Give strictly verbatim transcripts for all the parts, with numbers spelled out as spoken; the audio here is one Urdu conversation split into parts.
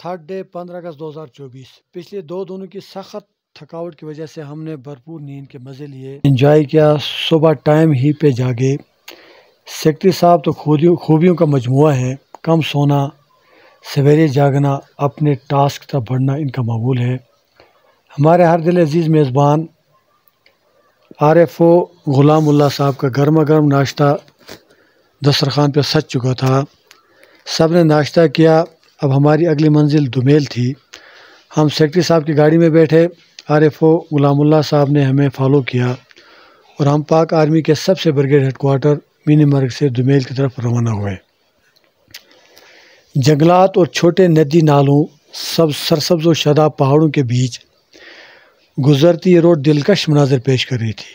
تھرڈ ڈے پندرہ اگست دو ہزار چوبیس. پچھلے دو دنوں کی سخت تھکاوٹ کی وجہ سے ہم نے بھرپور نیند کے مزے لیے، انجوائے کیا. صبح ٹائم ہی پہ جاگے. سیکٹری صاحب تو خوبیوں کا مجموعہ ہے. کم سونا، سویرے جاگنا، اپنے ٹاسک تک بڑھنا ان کا معمول ہے. ہمارے ہر دل عزیز میزبان آر ایف او غلام اللہ صاحب کا گرما گرم ناشتہ دسترخوان پہ سج چکا تھا. سب نے ناشتہ کیا. اب ہماری اگلی منزل دومیل تھی. ہم سیکٹری صاحب کی گاڑی میں بیٹھے. آر ایف او غلام اللہ صاحب نے ہمیں فالو کیا اور ہم پاک آرمی کے سب سے برگیڈ ہیڈ کوارٹر مینی مرگ سے دومیل کی طرف روانہ ہوئے. جنگلات اور چھوٹے ندی نالوں، سب سرسبز و شاداب پہاڑوں کے بیچ گزرتی یہ روڈ دلکش مناظر پیش کر رہی تھی.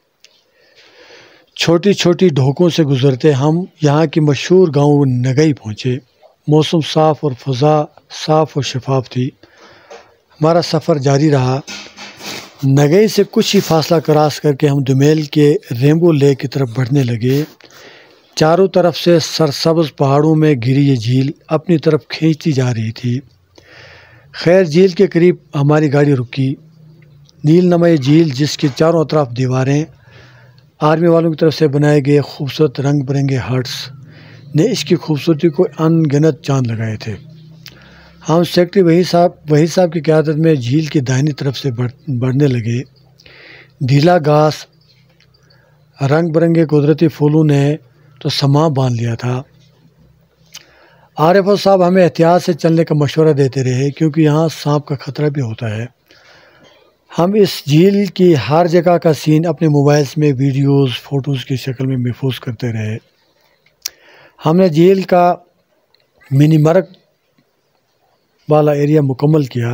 چھوٹی چھوٹی ڈھوکوں سے گزرتے ہم یہاں کی مشہور گاؤں نگئی پہنچے. موسم صاف اور فضا صاف و شفاف تھی. ہمارا سفر جاری رہا. نگئی سے کچھ ہی فاصلہ کراس کر کے ہم دومیل کے ریمبو لیک کی طرف بڑھنے لگے. چاروں طرف سے سرسبز پہاڑوں میں گھری یہ جھیل اپنی طرف کھینچتی جا رہی تھی. خیر جھیل کے قریب ہماری گاڑی رکی. نیل نما یہ جھیل، جس کے چاروں اطراف دیواریں آرمی والوں کی طرف سے بنائے گئے خوبصورت رنگ برنگے ہٹس نے اس کی خوبصورتی کو ان گنت چاند لگائے تھے. ہم سیکٹری وحید صاحب وحید صاحب کی قیادت میں جھیل کی داہنی طرف سے بڑھنے لگے. ڈھیلا گھاس، رنگ برنگے قدرتی پھولوں نے تو سما باندھ لیا تھا. آر ایف او صاحب ہمیں احتیاط سے چلنے کا مشورہ دیتے رہے کیونکہ یہاں سانپ کا خطرہ بھی ہوتا ہے. ہم اس جھیل کی ہر جگہ کا سین اپنے موبائلز میں ویڈیوز فوٹوز کی شکل میں محفوظ کرتے رہے. ہم نے جھیل کا منی مرگ والا ایریا مکمل کیا.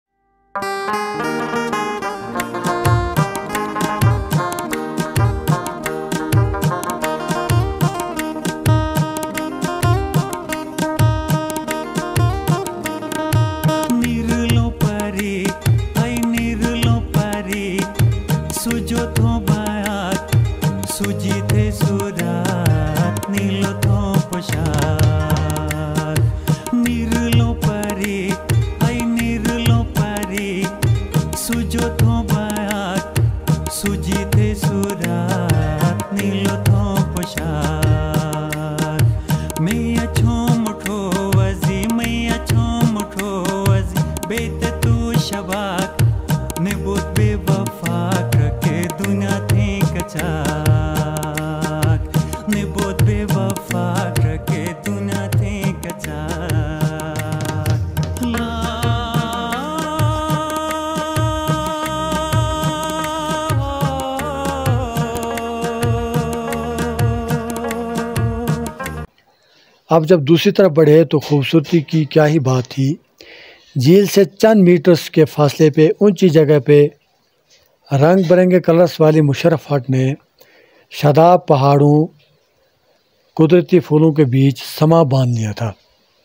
اب جب دوسری طرف بڑھے تو خوبصورتی کی کیا ہی بات تھی. جھیل سے چند میٹرز کے فاصلے پہ اونچی جگہ پہ رنگ برنگے کلرز والی مشرف ہٹ نے شاداب پہاڑوں قدرتی پھولوں کے بیچ سما باندھ لیا تھا.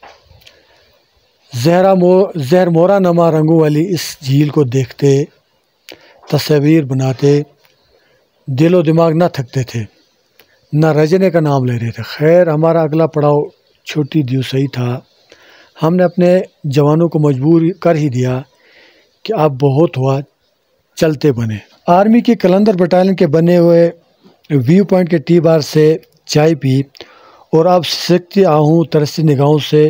زہرا مو زہر مورا نما رنگوں والی اس جھیل کو دیکھتے، تصاویر بناتے دل و دماغ نہ تھکتے تھے، نہ رجنے کا نام لے رہے تھے. خیر ہمارا اگلا پڑاؤ چھوٹی دیوسئی تھا. ہم نے اپنے جوانوں کو مجبور کر ہی دیا کہ اب بہت ہوا، چلتے بنے. آرمی کی کلندر بٹالین کے بنے ہوئے ویو پوائنٹ کے ٹی بار سے چائے پی اور اب سکتی آہوں ترسی نگاہوں سے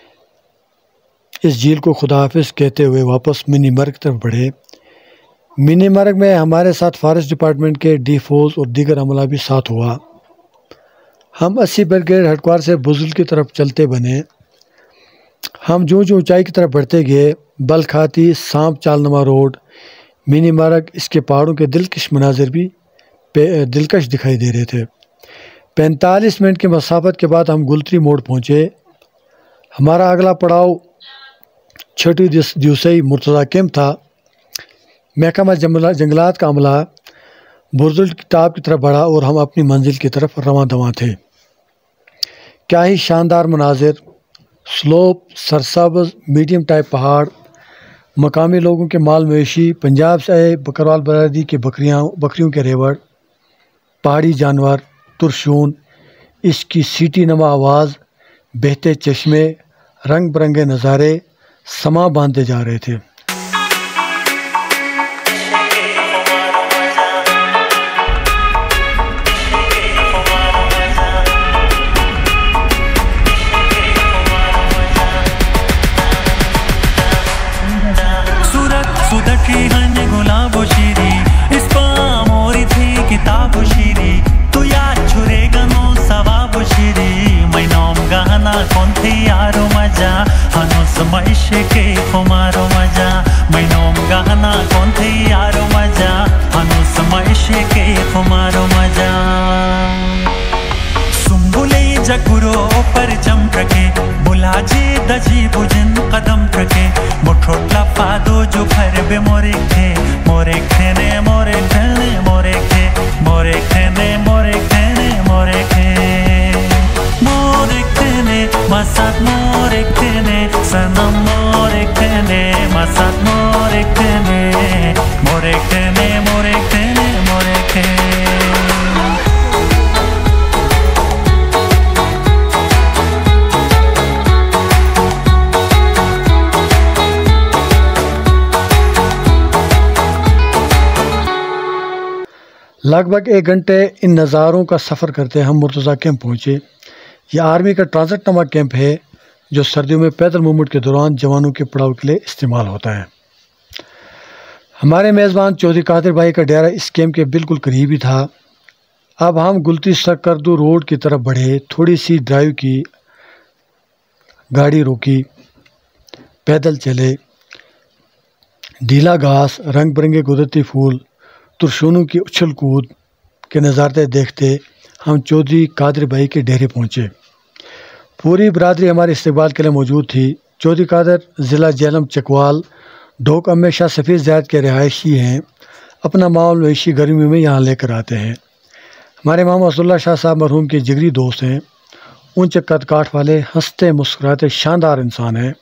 اس جھیل کو خدا حافظ کہتے ہوئے واپس منی مرگ کی طرف بڑھے. منی مرگ میں ہمارے ساتھ فارسٹ ڈپارٹمنٹ کے ڈی فوز اور دیگر عملہ بھی ساتھ ہوا. ہم اسی برگیڈ ہیڈ کوارٹر سے بزل کی طرف چلتے بنے. ہم جو جو اونچائی کی طرف بڑھتے گئے، بل کھاتی سانپ چال نما روڈ، منی مرگ، اس کے پہاڑوں کے دلکش مناظر بھی دلکش دکھائی دے رہے تھے. پینتالیس منٹ کی مسافت کے بعد ہم گلتری موڑ پہنچے. ہمارا اگلا پڑاؤ چھوٹی دیوسئی مرتضی کیمپ تھا. محکمہ جنگلات کا عملہ برزل کی ٹاپ کی طرف بڑھا اور ہم اپنی منزل کی طرف رواں دواں تھے. کیا ہی شاندار مناظر، سلوپ، سرسبز میڈیم ٹائپ پہاڑ، مقامی لوگوں کے مال مویشی، پنجاب سے آئے بکروال برادری کے بکریاں بکریوں کے ریوڑ، پہاڑی جانور، ترشون، اس کی سیٹی نما آواز، بہتے چشمے، رنگ برنگے نظارے، سما باندھتے جا رہے تھے۔ گلاب و شیری اس پا موری تھی کتاب و شیری تو یاد چھرے گنو ثواب و شیری میں نام گانا کون تھی یارو مجا ہنوس معیش کے خمارو مجا میں نام گانا کون تھی یارو مجا ہنوس معیش کے خمارو مجا سنبلے جگرو پر جم رکھے بلا جی دجی بجن قدم رکھے مٹھوٹ لفا دو جو پھر بے مورک تھے مورک تھے نے مورک تھے نے مورک تھے مورک تھے نے مورک تھے نے مورک تھے مورک تھے نے مسات مورک تھے نے سنم مورک تھے نے مسات مورک تھے نے مورک تھے نے مورک تھے نے مورک تھے۔ لگ بھگ ایک گھنٹے ان نظاروں کا سفر کرتے ہم مرتضیٰ کیمپ پہنچے۔ یہ آرمی کا ٹرانزٹ نما کیمپ ہے جو سردیوں میں پیدل موومنٹ کے دوران جوانوں کے پڑاؤ کے لیے استعمال ہوتا ہے۔ ہمارے میزبان چودھری قادر بھائی کا ڈیرا اس کیمپ کے بالکل قریب ہی تھا۔ اب ہم گلتی سکردو روڈ کی طرف بڑھے، تھوڑی سی ڈرائیو کی، گاڑی روکی، پیدل چلے، ڈھیلا گھاس، رنگ برنگے قدرتی پھول، ترشونوں کی اچھل کود کے نظارے دیکھتے ہم چودھری قادر بھائی کے ڈیرے پہنچے۔ پوری برادری ہمارے استقبال کے لیے موجود تھی۔ چودھری قادر ضلع جہلم چکوال ڈھوک امے شاہ سفید زید کے رہائشی ہیں، اپنا مال مویشی گرمیوں میں یہاں لے کر آتے ہیں۔ ہمارے ماما رسول اللہ شاہ صاحب مرحوم کے جگری دوست ہیں، اونچے قد کاٹ والے، ہنستے مسکراتے شاندار انسان ہیں۔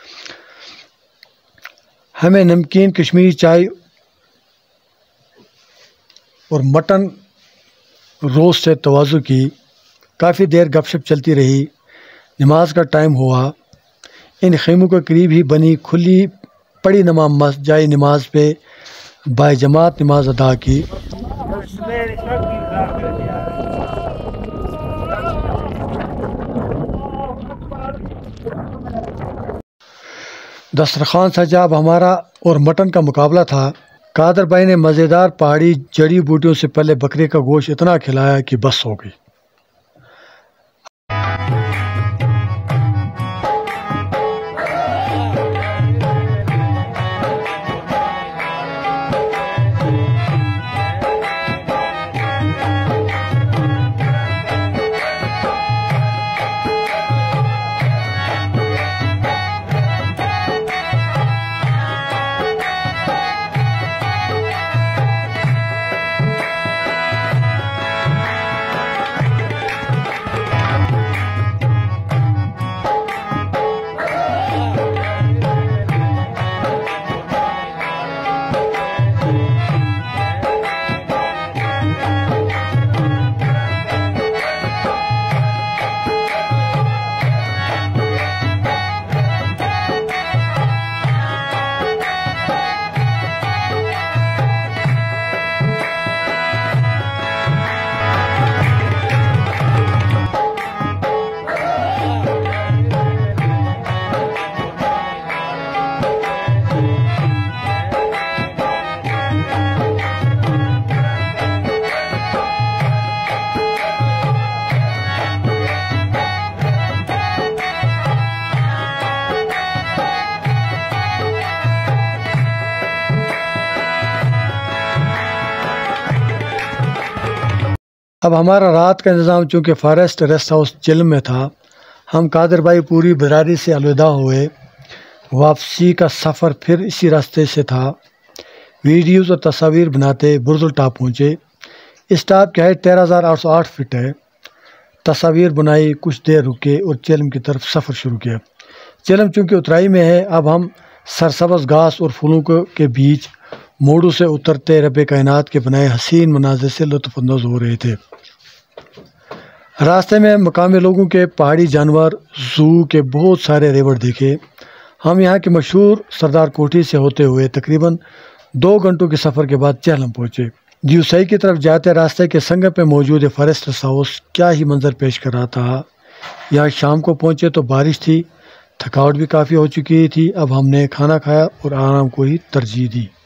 ہمیں نمکین کشمیری چائے اور مٹن روسٹ سے تواضع کی، کافی دیر گپ شپ چلتی رہی۔ نماز کا ٹائم ہوا، ان خیموں کے قریب ہی بنی کھلی پڑی نما جائے نماز پہ با جماعت نماز ادا کی۔ دسترخوان سجا، اب ہمارا اور مٹن کا مقابلہ تھا۔ قادر بھائی نے مزیدار پہاڑی جڑی بوٹیوں سے پہلے بکرے کا گوشت اتنا کھلایا کہ بس ہو گئی۔ اب ہمارا رات کا نظام چونکہ فارسٹ ریسٹ ہاؤس جہلم میں تھا، ہم قادر بھائی پوری برادری سے الوداع ہوئے۔ واپسی کا سفر پھر اسی راستے سے تھا۔ ویڈیوز اور تصاویر بناتے برزل ٹاپ پہنچے۔ اس ٹاپ کی ہائٹ تیرہ ہزار آٹھ سو آٹھ فٹ ہے۔ تصاویر بنائی، کچھ دیر رکے اور چہلم کی طرف سفر شروع کیا۔ چہلم چونکہ اترائی میں ہے، اب ہم سرسبز گھاس اور پھولوں کے بیچ موڑوں سے اترتے رب کائنات کے بنائے حسین مناظر سے لطف اندوز ہو رہے تھے۔ راستے میں مقامی لوگوں کے پہاڑی جانور، زو کے بہت سارے ریوڑ دیکھے۔ ہم یہاں کی مشہور سردار کوٹھی سے ہوتے ہوئے تقریباً دو گھنٹوں کے سفر کے بعد چہلم پہنچے۔ دیوسئی کی طرف جاتے راستے کے سنگم پہ موجود فارسٹ ہاؤس کیا ہی منظر پیش کر رہا تھا۔ یہاں شام کو پہنچے تو بارش تھی، تھکاوٹ بھی کافی ہو چکی تھی۔ اب ہم نے کھانا کھایا اور آرام کو ہی ترجیح دی۔